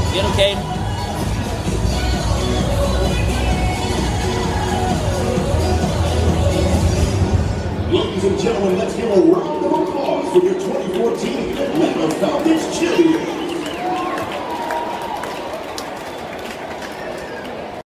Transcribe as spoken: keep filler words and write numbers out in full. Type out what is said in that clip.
Get him, Caden. Ladies and gentlemen, let's give a round of applause for your twenty fourteen Atlanta Falcons cheerleaders.